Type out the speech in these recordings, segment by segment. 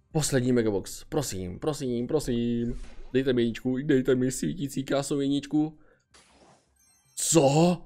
Poslední megabox, prosím, prosím, prosím. Dejte mi jedničku, dejte mi svítící krásnou jedničku. Co?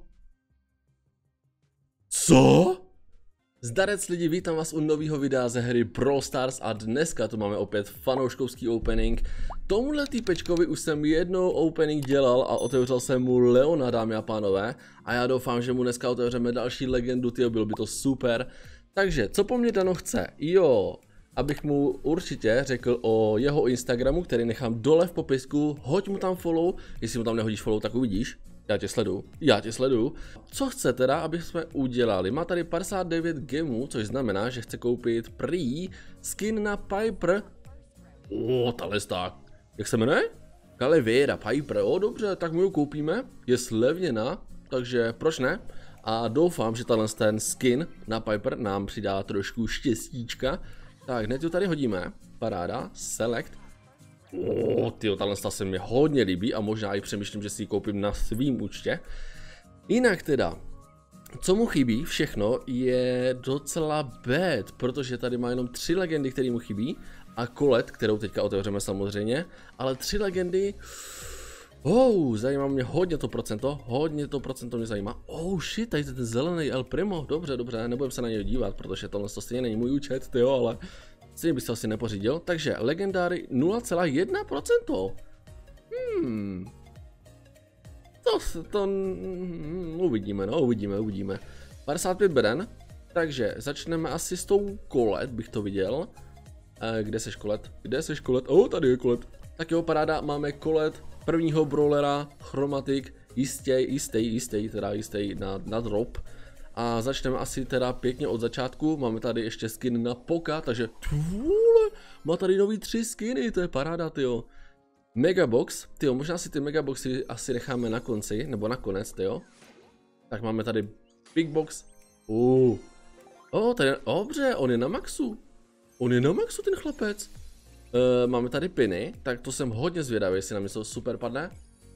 Co? Zdarec lidi, vítám vás u nového videa ze hry Brawl Stars a dneska tu máme opět fanouškovský opening. Tomuhle týpečkovi už jsem jednou opening dělal a otevřel jsem mu Leona, dámy a pánové. A já doufám, že mu dneska otevřeme další legendu, tyjo, bylo by to super. Takže, co po mně Dano chce? Jo, abych mu určitě řekl o jeho Instagramu, který nechám dole v popisku, hoď mu tam follow, jestli mu tam nehodíš follow, tak uvidíš. Já tě sleduju. Co chce teda, aby jsme udělali? Má tady 59 gemů, což znamená, že chce koupit prý skin na Piper. Tahle tak. Jak se jmenuje? Calavera Piper. Dobře, tak my ji koupíme. Je slevněna, takže proč ne? A doufám, že ten skin na Piper nám přidá trošku štěstíčka. Tak, hned ji tady hodíme. Paráda. Select. Tyjo, tahle se mi hodně líbí a možná i přemýšlím, že si ji koupím na svým účtě. Jinak teda, co mu chybí všechno je docela bad, protože tady má jenom 3 legendy, které mu chybí a Colette, kterou teďka otevřeme samozřejmě, ale 3 legendy, zajímá mě hodně to procento mě zajímá. Shit, tady ten zelený El Primo, dobře, nebudem se na něj dívat, protože tohle stejně není můj účet, tyjo, ale stejně bych se asi nepořídil, takže legendáry 0,1%. To uvidíme. 55 beden, takže začneme asi s tou Colette, bych to viděl. Kde seš Colette? Tady je Colette. Tak jo, paráda, máme Colette, prvního brawlera, chromatic, jistý na drop. A začneme asi teda pěkně od začátku, máme tady ještě skin na Poka, takže má tady nový 3 skiny, to je paráda, tyjo. Megabox, tyjo, možná si ty megaboxy asi necháme na konci, nebo nakonec, tyjo. Tak máme tady Big Box. Tady, dobře, on je na maxu. Ten chlapec. Máme tady piny, tak to jsem hodně zvědavý, jestli nám něco super padne.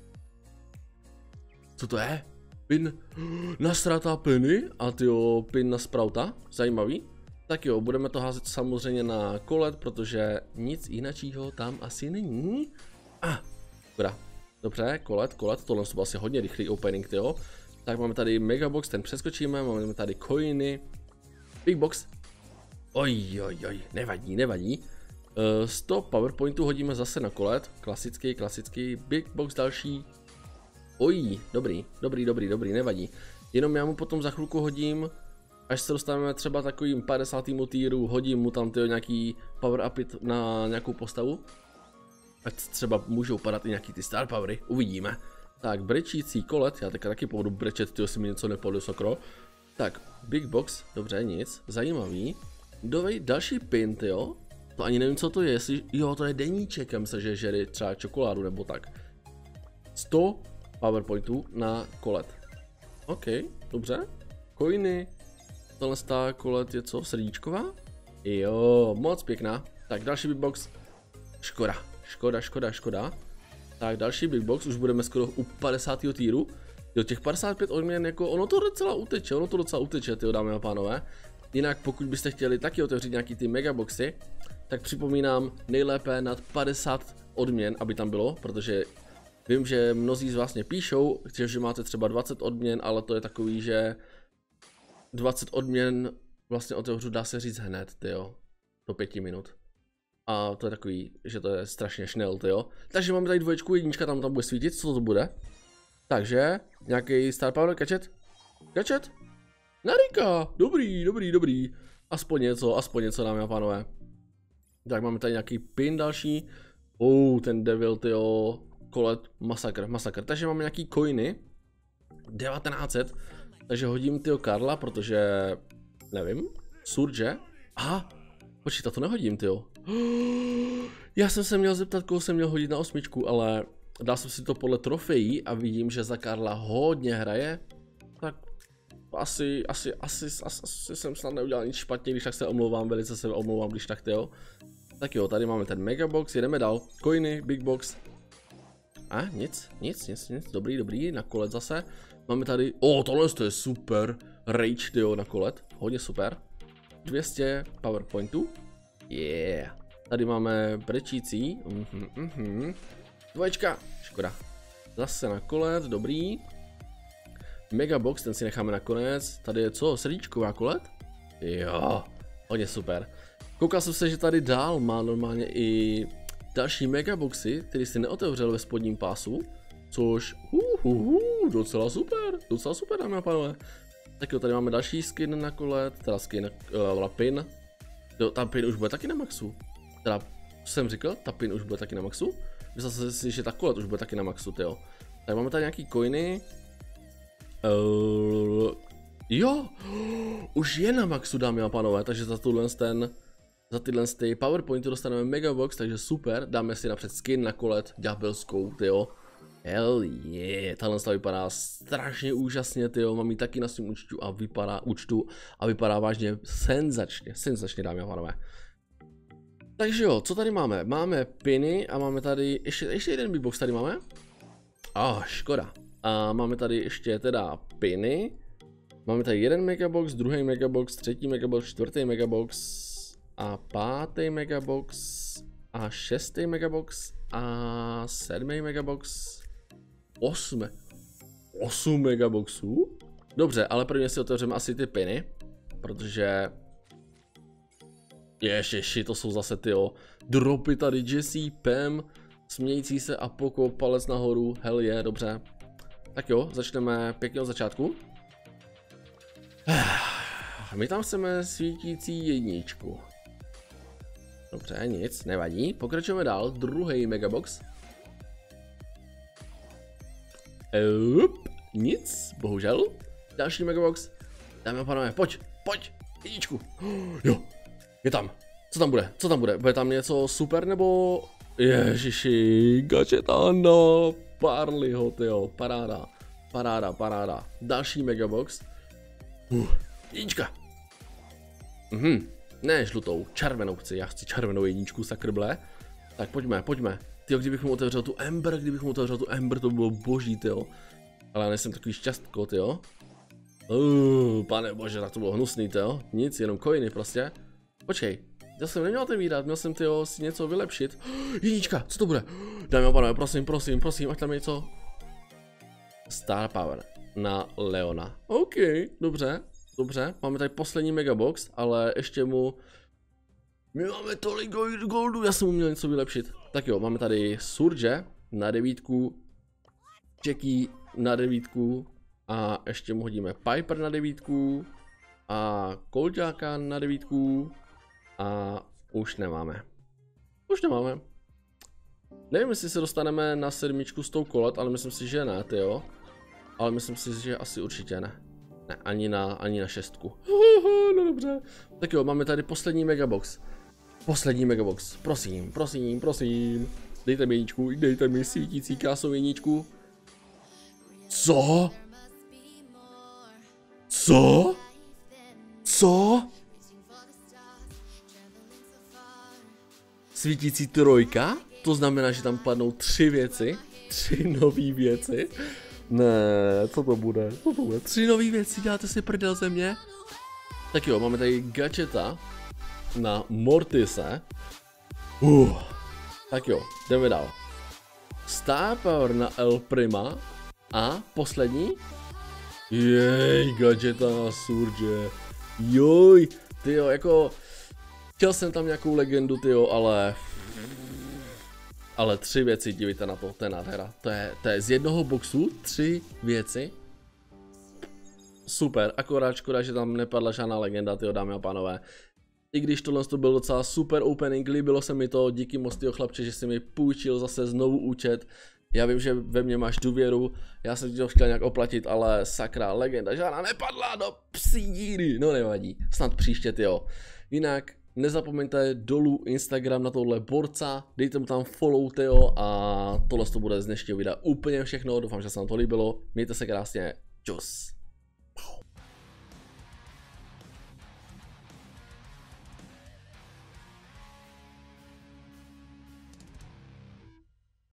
Co to je? Pin na Strata Penny a tyjo, pin na Sprouta, zajímavý. Tak jo, budeme to házet samozřejmě na Colette, protože nic jiného tam asi není. Dobře, Colette, tohle jsou asi hodně rychlý opening, tyjo. Tak máme tady Megabox, ten přeskočíme, máme tady coiny. Big Box. Nevadí. 100 powerpointů hodíme zase na Colette, klasický, Big Box další. Dobrý, nevadí. Jenom já mu potom za chvilku hodím, až se dostaneme třeba takovým 50. týru, hodím mu tam tyjo nějaký power upy na nějakou postavu. Ať třeba můžou padat i nějaký ty star powery, uvidíme. Tak, brečící Colette, já teďka taky budu brečet, tyjo, si mi něco nepadlo, sokro. Tak, Big Box, dobře, nic, zajímavý. Další pin, tyjo. To ani nevím, co to je, jestli, to je deníček, já myslím, že žere třeba čokoládu nebo tak. 100 powerpointů na Colette. Dobře. Coiny. Tohle Colette je co? Srdíčková? Jo, moc pěkná. Tak další Big Box. Škoda. Tak další Big Box, už budeme skoro u 50. týru. Jo, těch 55 odměn, jako ono to docela uteče, tyjo, dámy a pánové. Jinak pokud byste chtěli taky otevřít nějaký ty megaboxy, tak připomínám nejlépe nad 50 odměn, aby tam bylo, protože vím, že mnozí z vás mě píšou, že máte třeba 20 odměn, ale to je takový, že 20 odměn vlastně otevřu, dá se říct hned, tyjo, do 5 minut. A to je takový, že to je strašně šnel, tyjo. Takže máme tady dvoječku, jednička tam bude svítit, co to bude? Takže, nějaký star power, Gadget? Narika, dobrý. Aspoň něco, dámy a pánové. Tak máme tady nějaký pin další. Ten devil, tyjo. Colette, masakr. Takže máme nějaký coiny. 1900. Takže hodím tyjo Karla, protože nevím. Surge. Počkej, to nehodím, tyjo. Já jsem se měl zeptat, koho jsem měl hodit na 8, ale dal jsem si to podle trofejí a vidím, že za Karla hodně hraje. Tak asi jsem snad neudělal nic špatně, když tak se omlouvám, velice se omlouvám, když tak, tyjo. Tak jo, tady máme ten Megabox, jedeme dál. Coiny, Big Box. Nic, dobrý, na Colette zase. Máme tady, tohle je super, Rage, tyjo, na Colette, hodně super. 200 powerpointů, Tady máme brečící. Dvoječka, škoda. Zase na kolet, dobrý. Megabox, ten si necháme na konec. Tady je co, srdíčková kolet? Jo, hodně super. Koukal jsem se, že tady dál má normálně i další megaboxy, který si neotevřel ve spodním pásu. Což, docela super, dámy a pánové. Tak jo, tady máme další skin na kolet, teda skin, pin. Jo, ta pin už bude taky na maxu. Teda, co jsem říkal, ta pin už bude taky na maxu. Myslel jsem si, že ta kolet už bude taky na maxu, tyjo. Tak máme tady nějaký coiny. Jo, už je na maxu, dámy a pánové, takže za tyhle PowerPointy dostaneme megabox, takže super, dáme si napřed skin na kolet, ďábelskou, tyjo. Hell yeah, tahle vypadá strašně úžasně, tyjo, mám ji taky na svém účtu a vypadá vážně senzačně, dámy a pánové. Takže jo, co tady máme? Máme piny a máme tady, ještě jeden big box tady máme. Škoda. A máme tady ještě teda piny. Máme tady jeden megabox, druhý megabox, třetí megabox, čtvrtý megabox a pátý megabox a šestý megabox a sedmý megabox. 8 megaboxů? Dobře, ale prvně si otevřeme asi ty piny, protože ježiši, to jsou zase tyjo, dropy tady, Jesse, Pam, smějící se a Poco, palec nahoru, hell je, dobře. Tak jo, začneme pěkně od začátku. My tam chceme svítící jedničku. Dobře, nic, nevadí, pokračujeme dál, druhý megabox. Nic, bohužel. Další megabox. Dáme a pánové, pojď, jedničku. Jo, je tam. Co tam bude? Bude tam něco super nebo... Ježiši, gadgetano, Parleyho, tyjo, paráda. Další megabox. Jednička. Ne žlutou, červenou chci, já chci červenou jedničku, sakrble. Tak pojďme. Tyjo, kdybych mu otevřel tu Ember, to by bylo boží, tyjo. Ale já nejsem takový šťastko, tyjo. Pane bože, tak to bylo hnusný, tyjo. Nic, jenom coiny prostě. Počkej, já jsem neměl otevírat, měl jsem, tyjo, si něco vylepšit. Jednička, co to bude? Dámy a pánové, prosím, ať tam je něco. Star Power na Leona. OK, dobře, máme tady poslední megabox, ale ještě mu... My máme tolik goldu, já jsem mu měl něco vylepšit. Tak jo, máme tady Surge na 9, Jackie na 9 a ještě mu hodíme Piper na 9 a Coltáka na 9 a už nemáme. Nevím, jestli se dostaneme na 7 s tou kolet, ale myslím si, že ne, tyjo. Ale myslím si, že asi určitě ne. Ne, ani na 6. No dobře. Tak jo, máme tady poslední megabox. Prosím. Dejte mi jedničku, dejte mi svítící krásnou jedničku. Co? Svítící trojka? To znamená, že tam padnou 3 nový věci. Ne, co to bude? 3 nový věci, děláte si prdel ze mě? Tak jo, máme tady gadgeta na Mortise. Tak jo, jdeme dál. Star Power na El Prima. A poslední. Jej, gadgeta na Surge. Joj, tyjo, jako... Chtěl jsem tam nějakou legendu, tyjo, ale 3 věci, dívejte na to, to je nádhera. To je z jednoho boxu 3 věci. Super, akorát škoda, že tam nepadla žádná legenda, tyjo, dámy a pánové. I když tohle to byl docela super opening, líbilo se mi to, díky moc, tyjo, chlapče, že jsi mi půjčil zase znovu účet. Já vím, že ve mně máš důvěru, já jsem ti to chtěl nějak oplatit, ale sakra, legenda žádná nepadla do psí díry, no nevadí, snad příště, tyjo. Jinak nezapomeňte dolů Instagram na tohle borca, dejte mu tam follow, tyjo, a tohle to bude z dnešního videa úplně všechno, doufám, že se vám to líbilo, mějte se krásně, čus.